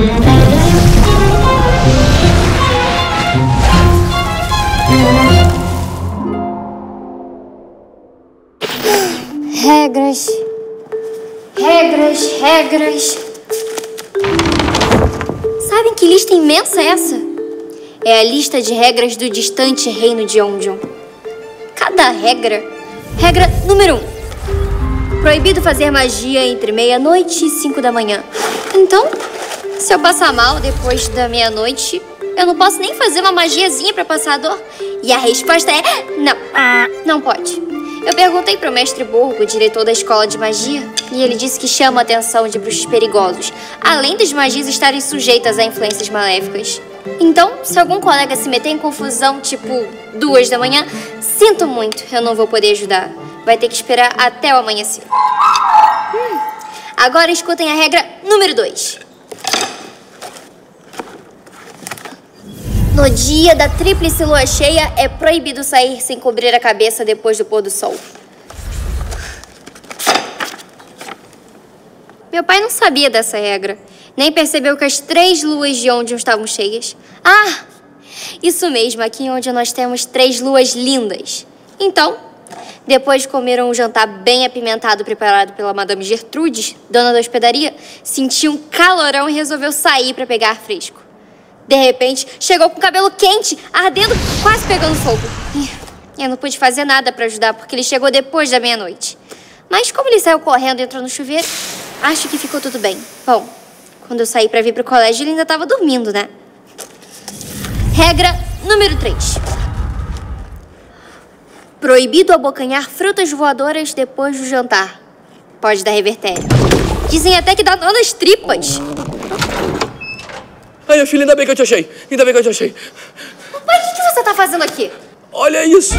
Regras. Regras, regras. Sabem que lista imensa é essa? É a lista de regras do distante reino de Ondion. Cada regra. Regra número 1. Proibido fazer magia entre meia-noite e 5 da manhã. Então, se eu passar mal depois da meia-noite, eu não posso nem fazer uma magiazinha pra passar a dor? E a resposta é não. Não pode. Eu perguntei pro mestre Borgo, diretor da escola de magia, e ele disse que chama a atenção de bruxos perigosos, além das magias estarem sujeitas a influências maléficas. Então, se algum colega se meter em confusão, tipo 2 da manhã, sinto muito, eu não vou poder ajudar. Vai ter que esperar até o amanhecer. Agora escutem a regra número 2. No dia da tríplice lua cheia, é proibido sair sem cobrir a cabeça depois do pôr do sol. Meu pai não sabia dessa regra, nem percebeu que as 3 luas de Ondion estavam cheias. Ah, isso mesmo, aqui onde nós temos 3 luas lindas. Então, depois de comer um jantar bem apimentado preparado pela Madame Gertrudes, dona da hospedaria, sentiu um calorão e resolveu sair para pegar ar fresco. De repente, chegou com o cabelo quente, ardendo, quase pegando fogo. Eu não pude fazer nada para ajudar, porque ele chegou depois da meia-noite. Mas como ele saiu correndo e entrou no chuveiro, acho que ficou tudo bem. Bom, quando eu saí para vir pro colégio, ele ainda estava dormindo, né? Regra número 3. Proibido abocanhar frutas voadoras depois do jantar. Pode dar revertério. Dizem até que dá nó nas tripas. Ai, minha filha, ainda bem que eu te achei. Ainda bem que eu te achei. Papai, o que você tá fazendo aqui? Olha isso.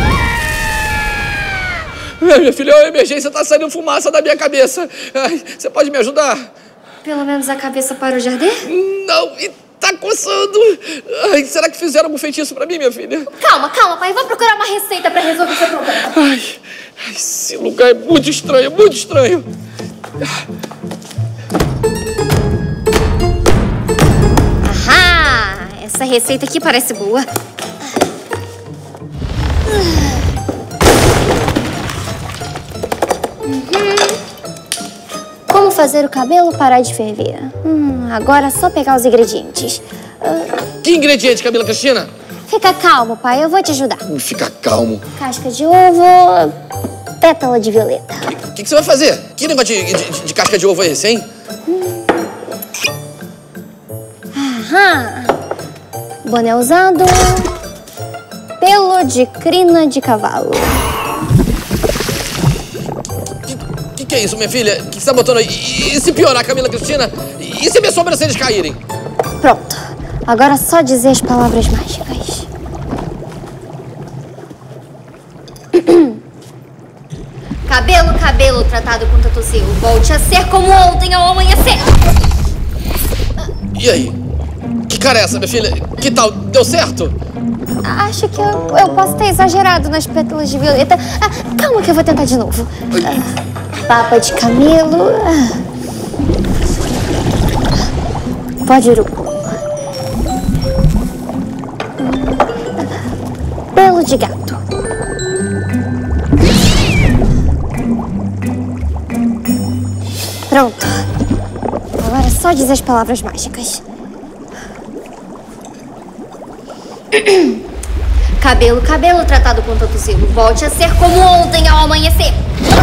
Ai, minha filha, é uma emergência, tá saindo fumaça da minha cabeça. Ai, você pode me ajudar? Pelo menos a cabeça parou de arder? Não, e tá coçando. Ai, será que fizeram algum feitiço pra mim, minha filha? Calma, calma, pai. Vou procurar uma receita pra resolver seu problema. Ai, esse lugar é muito estranho, muito estranho. Ahá! Essa receita aqui parece boa. Como fazer o cabelo parar de ferver? Agora é só pegar os ingredientes. Que ingrediente, Camila Cristina? Fica calmo, pai. Eu vou te ajudar. Fica calmo. Casca de ovo, pétala de violeta. O que você vai fazer? Que negócio de casca de ovo é esse, hein? Aham. Boné usado. Pelo de crina de cavalo. Que é isso, minha filha? O que você tá botando aí? E se piorar, Camila Cristina? E se minhas sobrancelhas caírem? Pronto. Agora é só dizer as palavras mágicas. Cabelo, cabelo tratado com Tatocil. Volte a ser como ontem ao amanhecer. E aí? Que cara é essa, minha filha? Que tal? Deu certo? Acho que eu posso ter exagerado nas pétalas de violeta. Calma que eu vou tentar de novo. Papa de camelo. Pó de urucum. Pelo de gato. Pronto. Agora é só dizer as palavras mágicas. Cabelo, cabelo tratado com Tatocilo. Volte a ser como ontem ao amanhecer.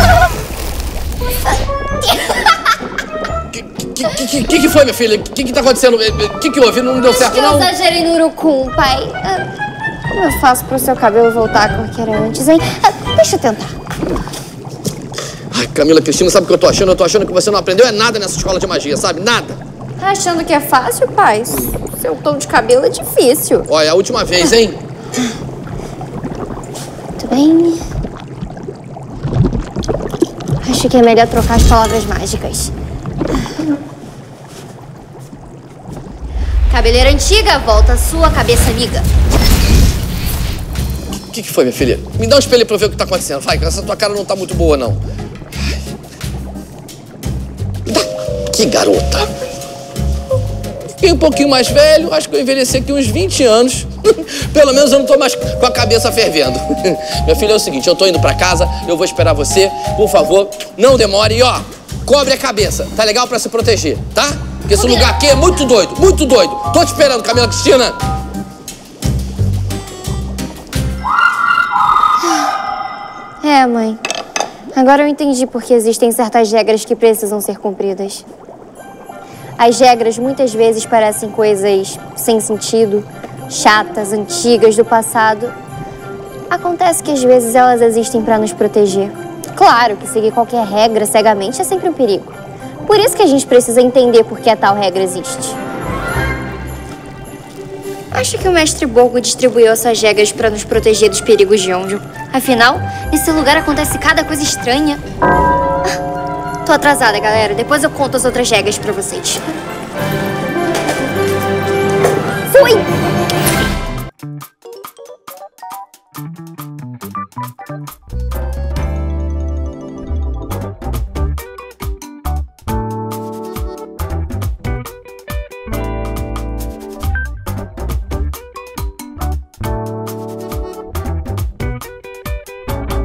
Que foi, minha filha? O que tá acontecendo? O que houve? Não deu certo, não? Eu exagerei no urucum, pai. Como eu faço pro seu cabelo voltar à cor que era antes, hein? Deixa eu tentar. Ai, Camila Cristina, sabe o que eu tô achando? Eu tô achando que você não aprendeu nada nessa escola de magia, sabe? Nada. Tá achando que é fácil, pai? Seu tom de cabelo é difícil. Olha, é a última vez, hein? Muito bem. Acho que é melhor trocar as palavras mágicas. Cabeleira antiga, volta a sua cabeça amiga. O que foi, minha filha? Me dá um espelho pra eu ver o que tá acontecendo. Vai, essa tua cara não tá muito boa, não. Que garota. Fiquei um pouquinho mais velho, acho que eu envelheci aqui uns 20 anos. Pelo menos eu não tô mais com a cabeça fervendo. Minha filha, é o seguinte, eu tô indo pra casa, eu vou esperar você. Por favor, não demore e ó, cobre a cabeça, tá legal? Pra se proteger, tá? Porque esse lugar aqui é muito doido, muito doido. Tô te esperando, Camila Cristina. É, mãe. Agora eu entendi por que existem certas regras que precisam ser cumpridas. As regras muitas vezes parecem coisas sem sentido, chatas, antigas, do passado. Acontece que às vezes elas existem para nos proteger. Claro que seguir qualquer regra cegamente é sempre um perigo. Por isso que a gente precisa entender por que a tal regra existe. Acho que o mestre Borgo distribuiu essas regras para nos proteger dos perigos de Ondion. Afinal, nesse lugar acontece cada coisa estranha. Tô atrasada, galera. Depois eu conto as outras regras pra vocês. Fui!